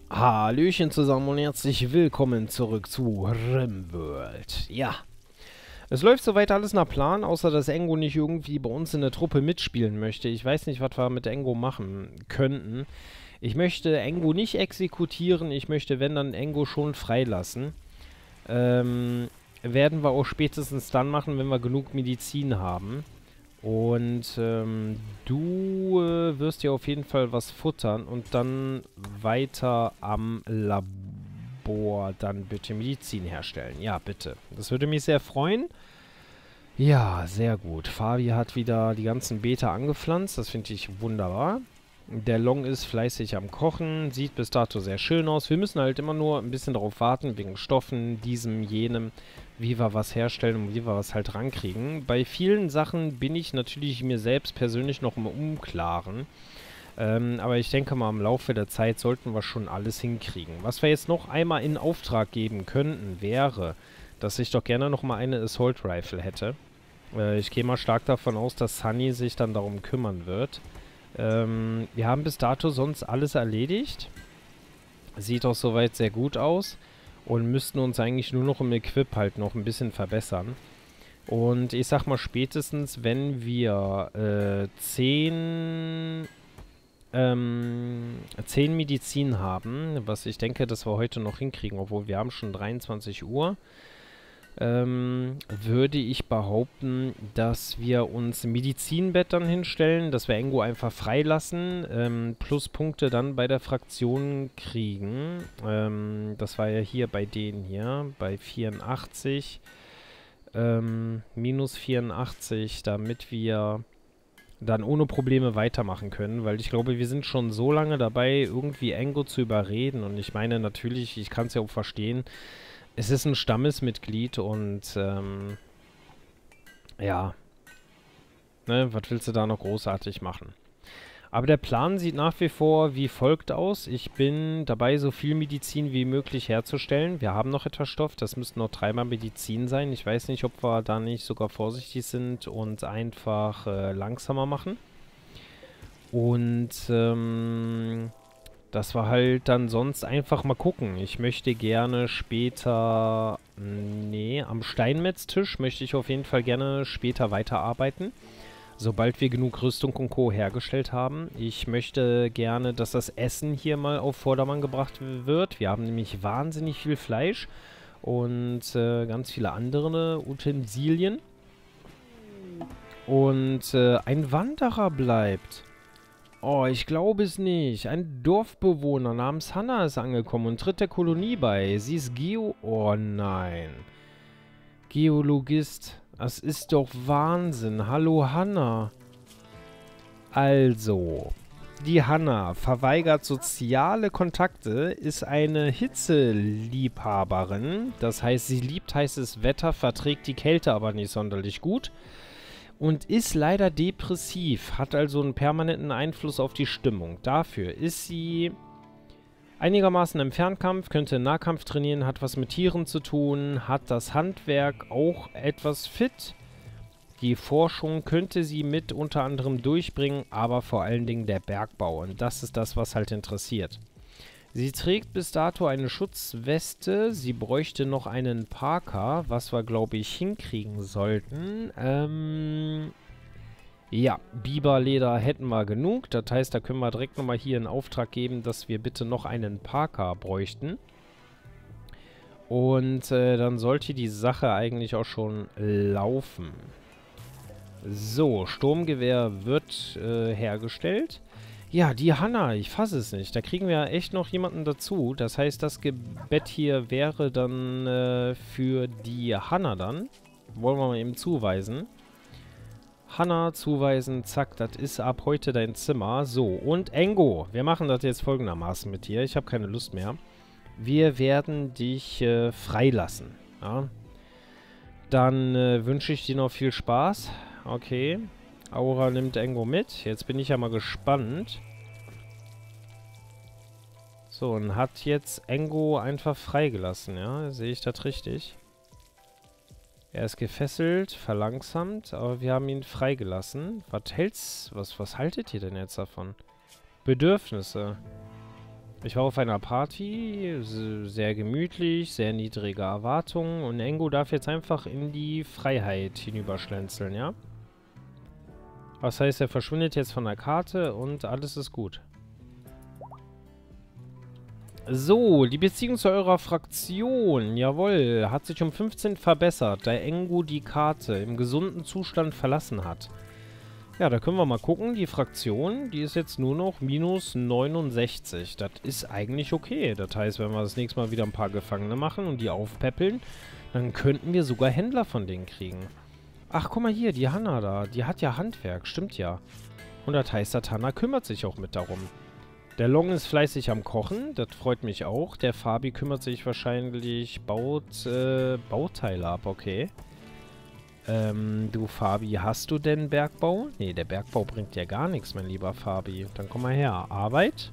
Hallöchen zusammen und herzlich willkommen zurück zu RimWorld. Ja, es läuft soweit alles nach Plan, außer dass Engo nicht irgendwie bei uns in der Truppe mitspielen möchte. Ich weiß nicht, was wir mit Engo machen könnten. Ich möchte Engo nicht exekutieren, ich möchte, wenn, dann Engo schon freilassen. Werden wir auch spätestens dann machen, wenn wir genug Medizin haben. Und du wirst dir auf jeden Fall was futtern und dann weiter am Labor dann bitte Medizin herstellen. Ja, bitte. Das würde mich sehr freuen. Ja, sehr gut. Fabi hat wieder die ganzen Beete angepflanzt. Das finde ich wunderbar. Der Long ist fleißig am Kochen. Sieht bis dato sehr schön aus. Wir müssen halt immer nur ein bisschen darauf warten, wegen Stoffen, diesem, jenem, wie wir was herstellen und wie wir was halt rankriegen. Bei vielen Sachen bin ich natürlich mir selbst persönlich noch im Unklaren. Aber ich denke mal, im Laufe der Zeit sollten wir schon alles hinkriegen. Was wir jetzt noch einmal in Auftrag geben könnten, wäre, dass ich doch gerne noch mal eine Assault Rifle hätte. Ich gehe mal stark davon aus, dass Sunny sich dann darum kümmern wird. Wir haben bis dato sonst alles erledigt. Sieht auch soweit sehr gut aus. Und müssten uns eigentlich nur noch im Equip halt noch ein bisschen verbessern. Und ich sag mal, spätestens wenn wir 10 Medizin haben, was ich denke, dass wir heute noch hinkriegen, obwohl wir haben schon 23 Uhr, würde ich behaupten, dass wir uns ein Medizinbett dann hinstellen, dass wir Engo einfach freilassen, Pluspunkte dann bei der Fraktion kriegen. Das war ja hier bei denen hier, bei 84, minus 84, damit wir dann ohne Probleme weitermachen können, weil ich glaube, wir sind schon so lange dabei, irgendwie Engo zu überreden und ich meine natürlich, ich kann es ja auch verstehen, es ist ein Stammesmitglied und, ja, ne, was willst du da noch großartig machen? Aber der Plan sieht nach wie vor wie folgt aus. Ich bin dabei, so viel Medizin wie möglich herzustellen. Wir haben noch etwas Stoff, das müssten noch 3-mal Medizin sein. Ich weiß nicht, ob wir da nicht sogar vorsichtig sind und einfach langsamer machen. Und, dass wir halt dann sonst einfach mal gucken. Ich möchte gerne später... Nee, am Steinmetztisch möchte ich auf jeden Fall gerne später weiterarbeiten. Sobald wir genug Rüstung und Co. hergestellt haben. Ich möchte gerne, dass das Essen hier mal auf Vordermann gebracht wird. Wir haben nämlich wahnsinnig viel Fleisch und ganz viele andere Utensilien. Und ein Wanderer bleibt. Oh, ich glaube es nicht. Ein Dorfbewohner namens Hannah ist angekommen und tritt der Kolonie bei. Sie ist Oh nein. Geologist. Das ist doch Wahnsinn. Hallo Hannah. Also, die Hannah verweigert soziale Kontakte, ist eine Hitzeliebhaberin. Das heißt, sie liebt heißes Wetter, verträgt die Kälte aber nicht sonderlich gut. Und ist leider depressiv, hat also einen permanenten Einfluss auf die Stimmung. Dafür ist sie einigermaßen im Fernkampf, könnte Nahkampf trainieren, hat was mit Tieren zu tun, hat das Handwerk auch etwas fit. Die Forschung könnte sie mit unter anderem durchbringen, aber vor allen Dingen der Bergbau. Und das ist das, was halt interessiert. Sie trägt bis dato eine Schutzweste. Sie bräuchte noch einen Parker, was wir, glaube ich, hinkriegen sollten. Ja, Biberleder hätten wir genug. Das heißt, da können wir direkt nochmal hier in Auftrag geben, dass wir bitte noch einen Parker bräuchten. Und dann sollte die Sache eigentlich auch schon laufen. So, Sturmgewehr wird hergestellt. Ja, die Hannah, ich fasse es nicht. Da kriegen wir echt noch jemanden dazu. Das heißt, das Gebet hier wäre dann für die Hannah dann. Wollen wir mal eben zuweisen. Hannah zuweisen, zack, das ist ab heute dein Zimmer. So, und Engo, wir machen das jetzt folgendermaßen mit dir. Ich habe keine Lust mehr. Wir werden dich freilassen. Ja? Dann wünsche ich dir noch viel Spaß. Okay. Aura nimmt Engo mit. Jetzt bin ich ja mal gespannt. So, und hat jetzt Engo einfach freigelassen, ja? Sehe ich das richtig? Er ist gefesselt, verlangsamt, aber wir haben ihn freigelassen. Was haltet ihr denn jetzt davon? Bedürfnisse. Ich war auf einer Party, sehr gemütlich, sehr niedrige Erwartungen und Engo darf jetzt einfach in die Freiheit hinüberschlänzeln, ja? Das heißt, er verschwindet jetzt von der Karte und alles ist gut. So, die Beziehung zu eurer Fraktion, jawohl, hat sich um 15 verbessert, da Engo die Karte im gesunden Zustand verlassen hat. Ja, da können wir mal gucken. Die Fraktion, die ist jetzt nur noch minus 69. Das ist eigentlich okay. Das heißt, wenn wir das nächste Mal wieder ein paar Gefangene machen und die aufpäppeln, dann könnten wir sogar Händler von denen kriegen. Ach, guck mal hier, die Hanna da. Die hat ja Handwerk, stimmt ja. Und das heißt, der Hanna kümmert sich auch mit darum. Der Long ist fleißig am Kochen, das freut mich auch. Der Fabi kümmert sich wahrscheinlich, baut Bauteile ab, okay. Du Fabi, hast du denn Bergbau? Nee, der Bergbau bringt ja gar nichts, mein lieber Fabi. Dann komm mal her. Arbeit.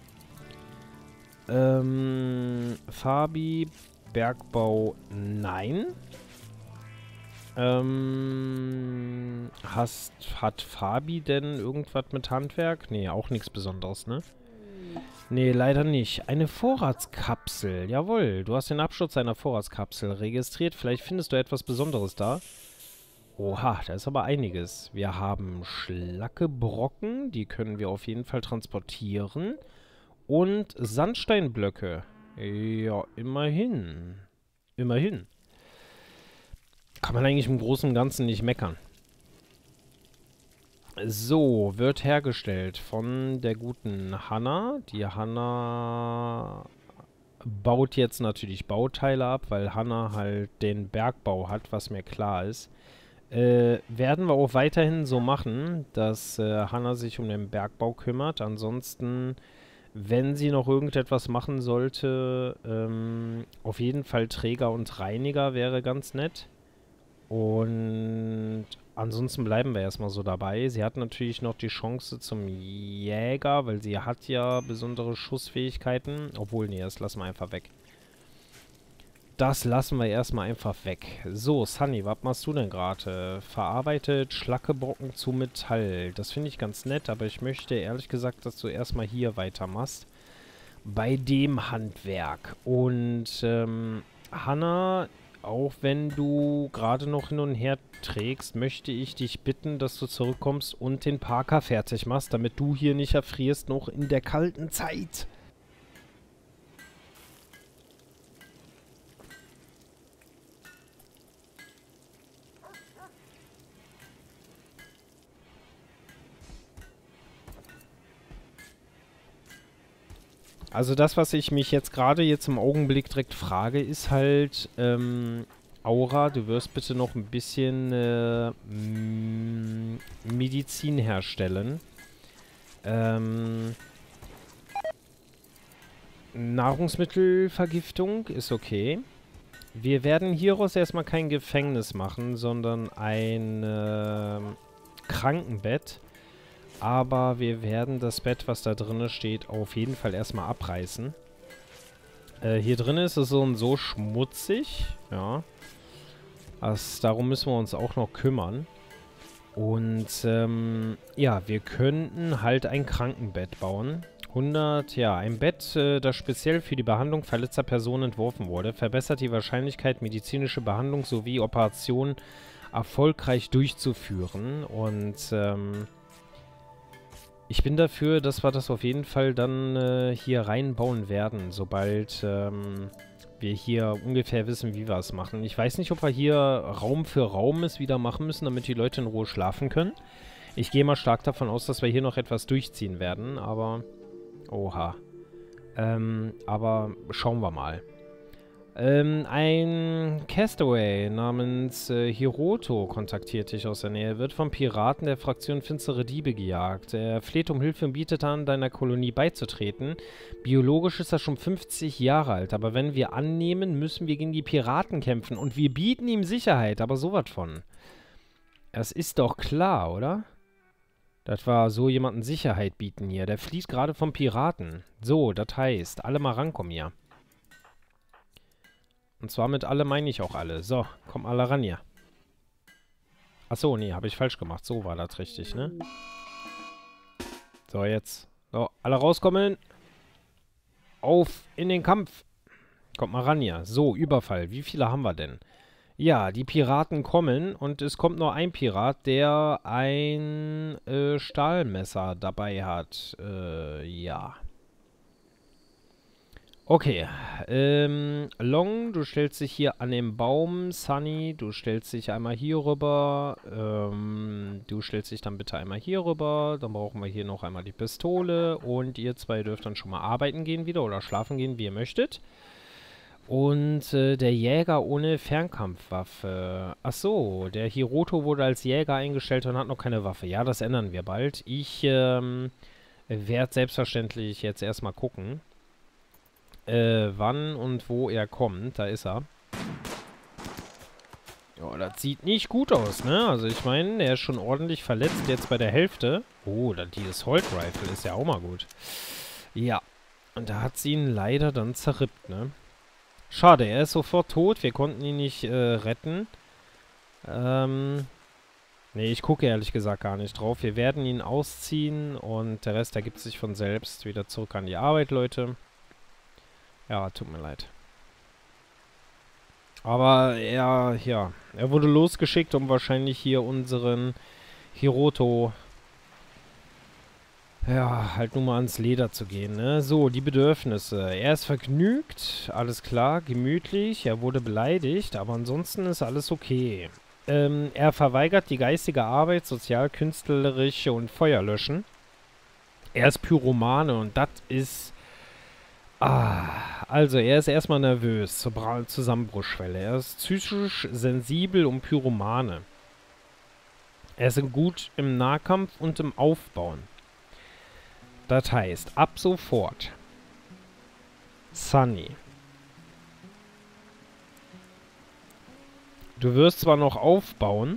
Fabi, Bergbau, nein. Hat Fabi denn irgendwas mit Handwerk? Nee, auch nichts Besonderes, ne? Nee, leider nicht. Eine Vorratskapsel. Jawohl, du hast den Absturz einer Vorratskapsel registriert. Vielleicht findest du etwas Besonderes da. Oha, da ist aber einiges. Wir haben Schlackebrocken, die können wir auf jeden Fall transportieren. Und Sandsteinblöcke. Ja, immerhin. Immerhin. Kann man eigentlich im Großen und Ganzen nicht meckern. So, wird hergestellt von der guten Hanna. Die Hanna baut jetzt natürlich Bauteile ab, weil Hanna halt den Bergbau hat, was mir klar ist. Werden wir auch weiterhin so machen, dass Hanna sich um den Bergbau kümmert. Ansonsten, wenn sie noch irgendetwas machen sollte, auf jeden Fall Träger und Reiniger wäre ganz nett. Und ansonsten bleiben wir erstmal so dabei. Sie hat natürlich noch die Chance zum Jäger, weil sie hat ja besondere Schussfähigkeiten. Obwohl, nee, das lassen wir einfach weg. Das lassen wir erstmal einfach weg. So, Sunny, was machst du denn gerade? Verarbeitet Schlackebrocken zu Metall. Das finde ich ganz nett, aber ich möchte ehrlich gesagt, dass du erstmal hier weitermachst. Bei dem Handwerk. Und, Hanna, auch wenn du gerade noch hin und her trägst, möchte ich dich bitten, dass du zurückkommst und den Parker fertig machst, damit du hier nicht erfrierst, noch in der kalten Zeit. Also das, was ich mich jetzt gerade im Augenblick direkt frage, ist halt, Aura, du wirst bitte noch ein bisschen Medizin herstellen. Nahrungsmittelvergiftung ist okay. Wir werden hieraus erstmal kein Gefängnis machen, sondern ein Krankenbett. Aber wir werden das Bett, was da drin steht, auf jeden Fall erstmal abreißen. Hier drin ist es so schmutzig. Ja. Darum müssen wir uns auch noch kümmern. Und ja, wir könnten halt ein Krankenbett bauen. 100, ja, ein Bett, das speziell für die Behandlung verletzter Personen entworfen wurde, verbessert die Wahrscheinlichkeit, medizinische Behandlung sowie Operationen erfolgreich durchzuführen. Und ich bin dafür, dass wir das auf jeden Fall dann hier reinbauen werden, sobald wir hier ungefähr wissen, wie wir es machen. Ich weiß nicht, ob wir hier Raum für Raum es wieder machen müssen, damit die Leute in Ruhe schlafen können. Ich gehe mal stark davon aus, dass wir hier noch etwas durchziehen werden, aber... Oha. Aber schauen wir mal. Ein Castaway namens Hiroto kontaktiert dich aus der Nähe. Wird vom Piraten der Fraktion Finstere Diebe gejagt. Er fleht um Hilfe und bietet an, deiner Kolonie beizutreten. Biologisch ist er schon 50 Jahre alt, aber wenn wir annehmen, müssen wir gegen die Piraten kämpfen. Und wir bieten ihm Sicherheit, aber sowas von. Das ist doch klar, oder? Das war so jemanden Sicherheit bieten hier. Der flieht gerade vom Piraten. So, das heißt, alle mal rankommen hier. Und zwar mit alle meine ich auch alle. So, kommen alle ran hier. Achso, nee, habe ich falsch gemacht. So war das richtig, ne? So, jetzt. So, alle rauskommen. Auf in den Kampf. Kommt mal ran hier. So, Überfall. Wie viele haben wir denn? Ja, die Piraten kommen und es kommt nur ein Pirat, der ein Stahlmesser dabei hat. Ja. Okay. Long, du stellst dich hier an den Baum. Sunny, du stellst dich einmal hier rüber. Du stellst dich dann bitte einmal hier rüber. Dann brauchen wir hier noch einmal die Pistole. Und ihr zwei dürft dann schon mal arbeiten gehen wieder oder schlafen gehen, wie ihr möchtet. Und der Jäger ohne Fernkampfwaffe. Ach so, der Hiroto wurde als Jäger eingestellt und hat noch keine Waffe. Ja, das ändern wir bald. Ich werde selbstverständlich jetzt erstmal gucken, wann und wo er kommt. Da ist er. Ja, das sieht nicht gut aus, ne? Also ich meine, er ist schon ordentlich verletzt jetzt bei der Hälfte. Oh, die Assault Rifle ist ja auch mal gut. Ja, und da hat sie ihn leider dann zerrippt, ne? Schade, er ist sofort tot. Wir konnten ihn nicht retten. Nee, ich gucke ehrlich gesagt gar nicht drauf. Wir werden ihn ausziehen und der Rest ergibt sich von selbst. Wieder zurück an die Arbeit, Leute. Ja, tut mir leid. Aber er wurde losgeschickt, um wahrscheinlich hier unseren Hiroto, ja, halt nur mal ans Leder zu gehen, ne? So, die Bedürfnisse. Er ist vergnügt, alles klar, gemütlich, er wurde beleidigt, aber ansonsten ist alles okay. Er verweigert die geistige Arbeit, sozial, künstlerische und Feuerlöschen. Er ist Pyromane und das ist... also er ist erstmal nervös zur Zusammenbruchschwelle. Er ist psychisch sensibel und Pyromane. Er ist gut im Nahkampf und im Aufbauen. Das heißt, ab sofort Sunny. Du wirst zwar noch aufbauen,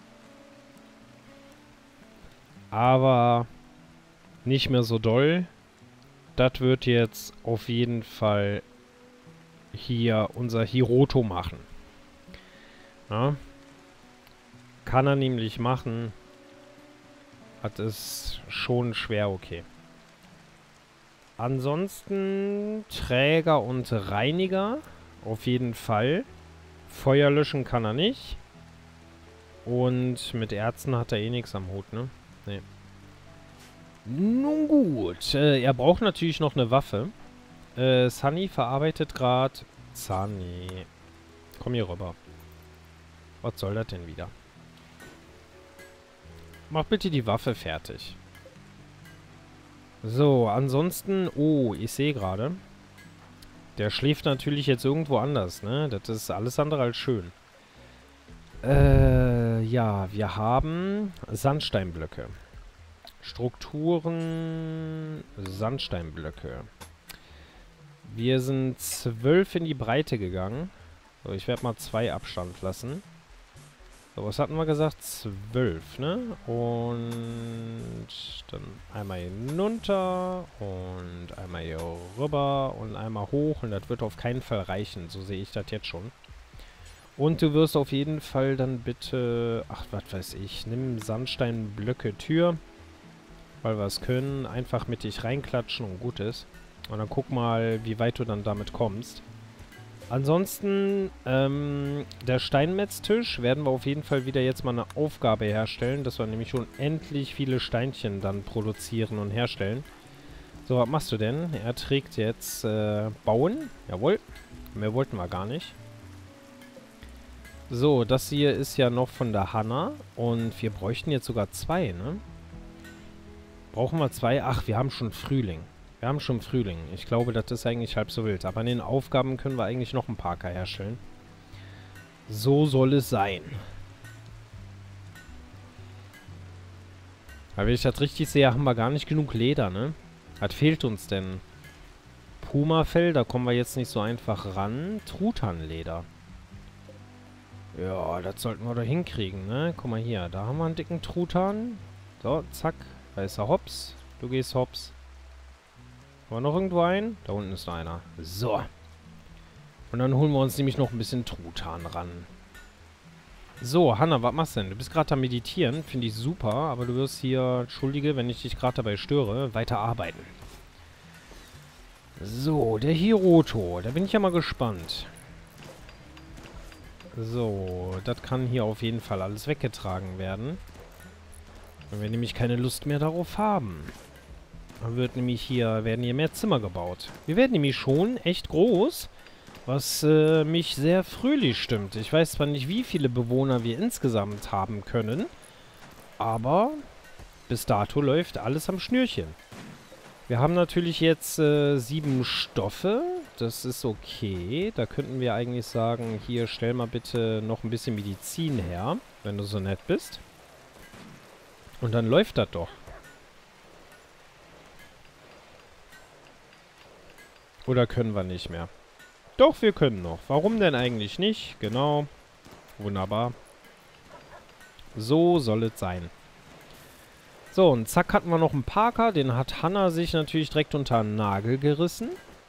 aber nicht mehr so doll. Das wird jetzt auf jeden Fall hier unser Hiroto machen. Ja? Kann er nämlich machen. Hat es schon schwer okay. Ansonsten Träger und Reiniger. Auf jeden Fall. Feuer löschen kann er nicht. Und mit Ärzten hat er eh nichts am Hut, ne? Nee. Nun gut. Er braucht natürlich noch eine Waffe. Sunny verarbeitet gerade... Sunny. Komm hier rüber. Was soll das denn wieder? Mach bitte die Waffe fertig. So, ansonsten... Oh, ich sehe gerade. Der schläft natürlich jetzt irgendwo anders, ne? Das ist alles andere als schön. Ja, wir haben Sandsteinblöcke. Strukturen, Sandsteinblöcke. Wir sind 12 in die Breite gegangen. So, ich werde mal 2 Abstand lassen. So, was hatten wir gesagt? 12, ne? Und dann einmal hinunter und einmal hier rüber und einmal hoch. Und das wird auf keinen Fall reichen. So sehe ich das jetzt schon. Und du wirst auf jeden Fall dann bitte... Ach, was weiß ich. Nimm Sandsteinblöcke Tür. Weil wir es können. Einfach mit dich reinklatschen und gut ist. Und dann guck mal, wie weit du dann damit kommst. Ansonsten, der Steinmetztisch werden wir auf jeden Fall wieder jetzt mal eine Aufgabe herstellen, dass wir nämlich schon endlich viele Steinchen dann produzieren und herstellen. So, was machst du denn? Er trägt jetzt, bauen. Jawohl. Mehr wollten wir gar nicht. So, das hier ist ja noch von der Hanna. Und wir bräuchten jetzt sogar 2, ne? Brauchen wir 2? Ach, wir haben schon Frühling. Wir haben schon Frühling. Ich glaube, das ist eigentlich halb so wild. Aber in den Aufgaben können wir eigentlich noch einen Parker herstellen. So soll es sein. Aber wenn ich das richtig sehe, haben wir gar nicht genug Leder, ne? Was fehlt uns denn? Pumafell, da kommen wir jetzt nicht so einfach ran. Truthahnleder. Ja, das sollten wir doch hinkriegen, ne? Guck mal hier, da haben wir einen dicken Truthahn. So, zack. Da ist er hops. Du gehst hops. Haben wir noch irgendwo einen? Da unten ist noch einer. So. Und dann holen wir uns nämlich noch ein bisschen Truthahn ran. So, Hanna, was machst du denn? Du bist gerade am Meditieren. Finde ich super. Aber du wirst hier, entschuldige, wenn ich dich gerade dabei störe, weiter arbeiten. So, der Hiroto. Da bin ich ja mal gespannt. So, das kann hier auf jeden Fall alles weggetragen werden. Wenn wir nämlich keine Lust mehr darauf haben. Dann werden hier mehr Zimmer gebaut. Wir werden nämlich schon echt groß, was mich sehr fröhlich stimmt. Ich weiß zwar nicht, wie viele Bewohner wir insgesamt haben können, aber bis dato läuft alles am Schnürchen. Wir haben natürlich jetzt 7 Stoffe. Das ist okay. Da könnten wir eigentlich sagen, hier, stell mal bitte noch ein bisschen Medizin her, wenn du so nett bist. Und dann läuft das doch. Oder können wir nicht mehr? Doch, wir können noch. Warum denn eigentlich nicht? Genau. Wunderbar. So soll es sein. So, und zack hatten wir noch einen Parker. Den hat Hanna sich natürlich direkt unter den Nagel gerissen.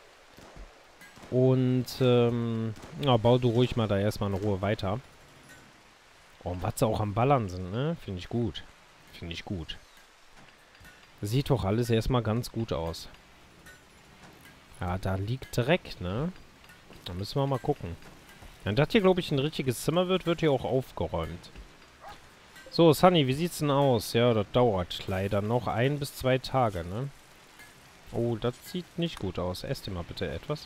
Und, ja, bau du ruhig mal da erstmal in Ruhe weiter. Oh, und was sie auch am Ballern sind, ne? Finde ich gut. Finde ich gut. Sieht doch alles erstmal ganz gut aus. Ja, da liegt Dreck, ne? Da müssen wir mal gucken. Wenn das hier, glaube ich, ein richtiges Zimmer wird, wird hier auch aufgeräumt. So, Sunny, wie sieht's denn aus? Ja, das dauert leider noch 1 bis 2 Tage, ne? Oh, das sieht nicht gut aus. Ess dir mal bitte etwas.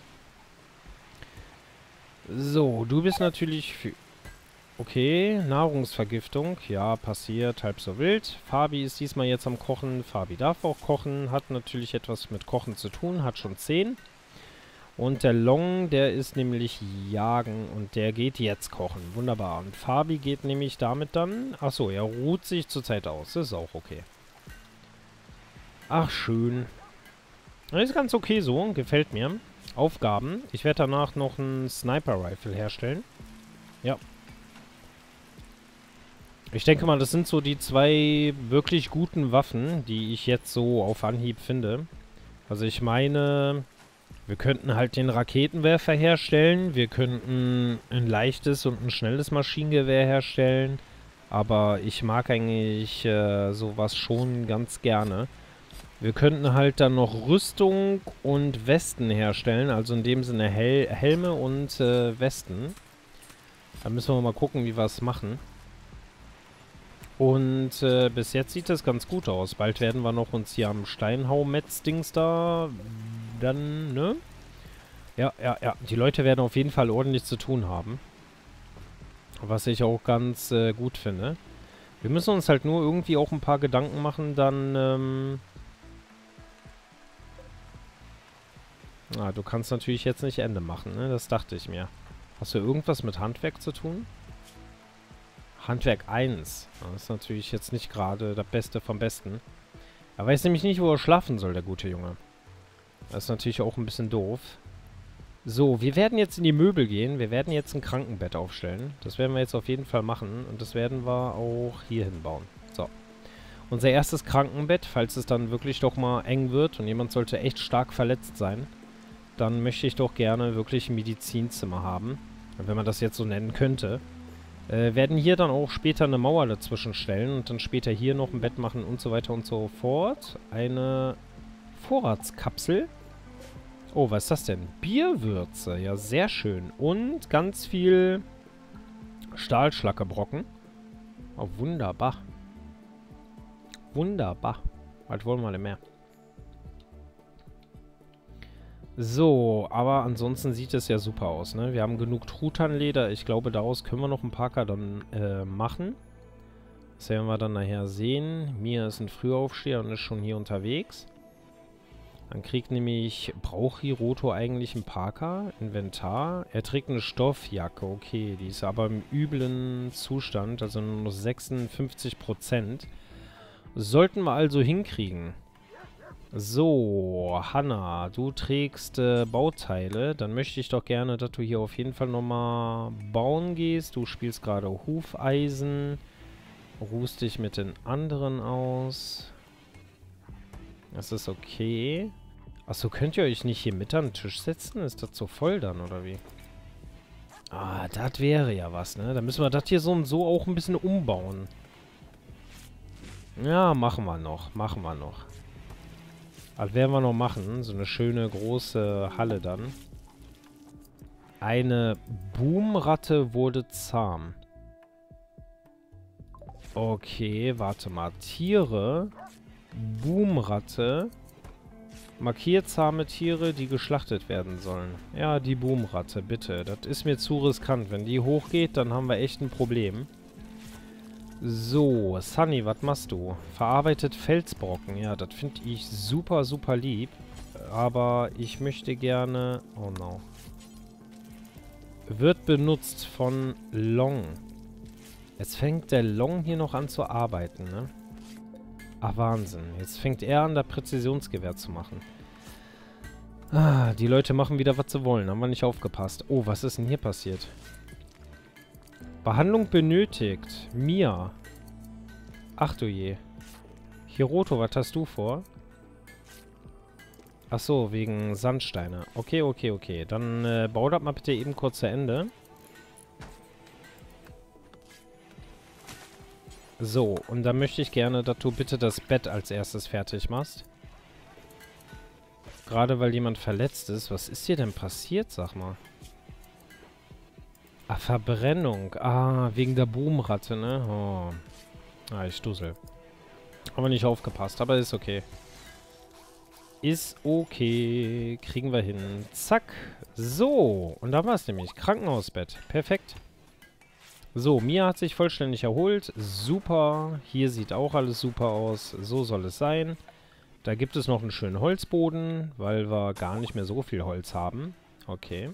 So, du bist natürlich für... Okay, Nahrungsvergiftung. Ja, passiert, halb so wild. Fabi ist diesmal jetzt am Kochen. Fabi darf auch kochen. Hat natürlich etwas mit Kochen zu tun. Hat schon 10. Und der Long, der ist nämlich jagen und der geht jetzt kochen. Wunderbar. Und Fabi geht nämlich damit dann... Achso, er ruht sich zurzeit aus. Das ist auch okay. Ach, schön. Das ist ganz okay so. Gefällt mir. Aufgaben. Ich werde danach noch einen Sniper-Rifle herstellen. Ja. Ich denke mal, das sind so die 2 wirklich guten Waffen, die ich jetzt so auf Anhieb finde. Also ich meine, wir könnten halt den Raketenwerfer herstellen. Wir könnten ein leichtes und ein schnelles Maschinengewehr herstellen. Aber ich mag eigentlich sowas schon ganz gerne. Wir könnten halt dann noch Rüstung und Westen herstellen. Also in dem Sinne Helme und Westen. Da müssen wir mal gucken, wie wir es machen. Und bis jetzt sieht das ganz gut aus. Bald werden wir noch uns hier am Steinhau-Metz-Dings da dann, ne? Ja, ja, ja. Die Leute werden auf jeden Fall ordentlich zu tun haben. Was ich auch ganz gut finde. Wir müssen uns halt nur irgendwie auch ein paar Gedanken machen, dann, du kannst natürlich jetzt nicht Ende machen, ne? Das dachte ich mir. Hast du irgendwas mit Handwerk zu tun? Handwerk 1. Das ist natürlich jetzt nicht gerade das Beste vom Besten. Er weiß nämlich nicht, wo er schlafen soll, der gute Junge. Das ist natürlich auch ein bisschen doof. So, wir werden jetzt in die Möbel gehen. Wir werden jetzt ein Krankenbett aufstellen. Das werden wir jetzt auf jeden Fall machen. Und das werden wir auch hier hinbauen. So. Unser erstes Krankenbett, falls es dann wirklich doch mal eng wird und jemand sollte echt stark verletzt sein, dann möchte ich doch gerne wirklich ein Medizinzimmer haben. Wenn man das jetzt so nennen könnte. Werden hier dann auch später eine Mauer dazwischen stellen und dann später hier noch ein Bett machen und so weiter und so fort. Eine Vorratskapsel. Oh, was ist das denn? Bierwürze. Ja, sehr schön. Und ganz viel Stahlschlackebrocken. Oh, wunderbar. Wunderbar. Was wollen wir denn mehr? So, aber ansonsten sieht es ja super aus, ne? Wir haben genug Truthahn-Leder. Ich glaube, daraus können wir noch ein Parker dann machen. Das werden wir dann nachher sehen. Mia ist ein Frühaufsteher und ist schon hier unterwegs. Dann kriegt nämlich... Braucht Hiroto eigentlich einen Parker? Inventar. Er trägt eine Stoffjacke. Okay, die ist aber im üblen Zustand. Also nur noch 56%. Sollten wir also hinkriegen. So, Hanna, du trägst Bauteile. Dann möchte ich doch gerne, dass du hier auf jeden Fall nochmal bauen gehst. Du spielst gerade Hufeisen. Ruhst dich mit den anderen aus. Das ist okay. Achso, könnt ihr euch nicht hier mit an den Tisch setzen? Ist das so voll dann, oder wie? Ah, das wäre ja was, ne? Dann müssen wir das hier so und so auch ein bisschen umbauen. Ja, machen wir noch. Machen wir noch. Das werden wir noch machen. So eine schöne große Halle dann. Eine Boomratte wurde zahm. Okay, warte mal. Tiere. Boomratte. Markiert zahme Tiere, die geschlachtet werden sollen. Ja, die Boomratte, bitte. Das ist mir zu riskant. Wenn die hochgeht, dann haben wir echt ein Problem. So, Sunny, was machst du? Verarbeitet Felsbrocken. Ja, das finde ich super, super lieb. Aber ich möchte gerne... Oh no. Wird benutzt von Long. Jetzt fängt der Long hier noch an zu arbeiten, ne? Ach, Wahnsinn. Jetzt fängt er an, da Präzisionsgewehr zu machen. Ah, die Leute machen wieder, was sie wollen. Haben wir nicht aufgepasst. Oh, was ist denn hier passiert? Behandlung benötigt. Mia. Ach du je. Hiroto, was hast du vor? Ach so, wegen Sandsteine. Okay, okay, okay. Dann bau das mal bitte eben kurz zu Ende. So, und dann möchte ich gerne, dass du bitte das Bett als erstes fertig machst. Gerade weil jemand verletzt ist. Was ist hier denn passiert, sag mal? Ah, Verbrennung. Ah, wegen der Boomratte, ne? Oh. Ah, ich stussel. Aber nicht aufgepasst, aber ist okay. Ist okay. Kriegen wir hin. Zack. So. Und da war es nämlich. Krankenhausbett. Perfekt. So, Mia hat sich vollständig erholt. Super. Hier sieht auch alles super aus. So soll es sein. Da gibt es noch einen schönen Holzboden, weil wir gar nicht mehr so viel Holz haben. Okay.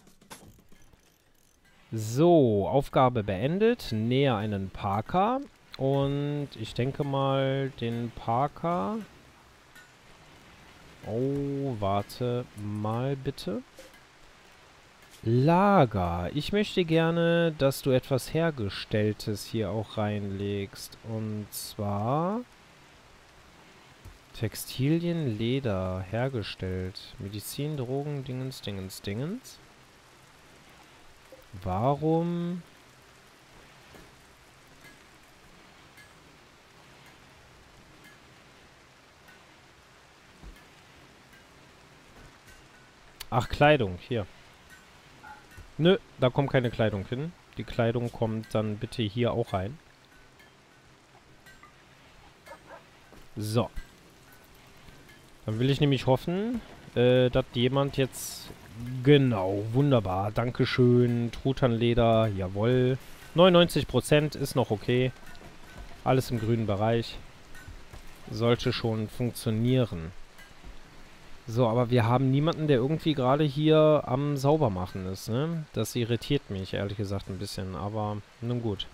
So, Aufgabe beendet. Nähe einen Parker. Und ich denke mal, den Parker... Oh, warte mal bitte. Lager. Ich möchte gerne, dass du etwas Hergestelltes hier auch reinlegst. Und zwar... Textilien, Leder, hergestellt. Medizin, Drogen, Dingens, Dingens, Dingens. Warum... Ach, Kleidung, hier. Nö, da kommt keine Kleidung hin. Die Kleidung kommt dann bitte hier auch rein. So. Dann will ich nämlich hoffen, dass jemand jetzt... Genau, wunderbar. Dankeschön. Truthahnleder, jawohl. 99% ist noch okay. Alles im grünen Bereich. Sollte schon funktionieren. So, aber wir haben niemanden, der irgendwie gerade hier am Saubermachen ist, ne? Das irritiert mich, ehrlich gesagt, ein bisschen, aber nun gut.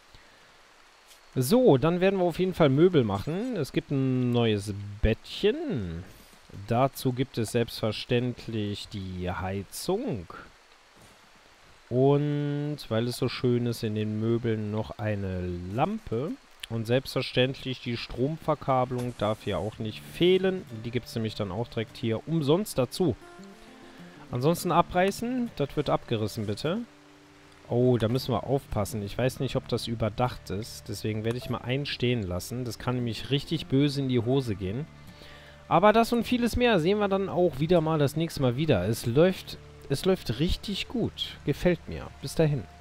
So, dann werden wir auf jeden Fall Möbel machen. Es gibt ein neues Bettchen. Dazu gibt es selbstverständlich die Heizung. Und, weil es so schön ist, in den Möbeln noch eine Lampe. Und selbstverständlich die Stromverkabelung darf hier auch nicht fehlen. Die gibt es nämlich dann auch direkt hier umsonst dazu. Ansonsten abreißen. Das wird abgerissen, bitte. Oh, da müssen wir aufpassen. Ich weiß nicht, ob das überdacht ist. Deswegen werde ich mal einen stehen lassen. Das kann nämlich richtig böse in die Hose gehen. Aber das und vieles mehr sehen wir dann auch wieder mal das nächste Mal wieder. Es läuft richtig gut. Gefällt mir. Bis dahin.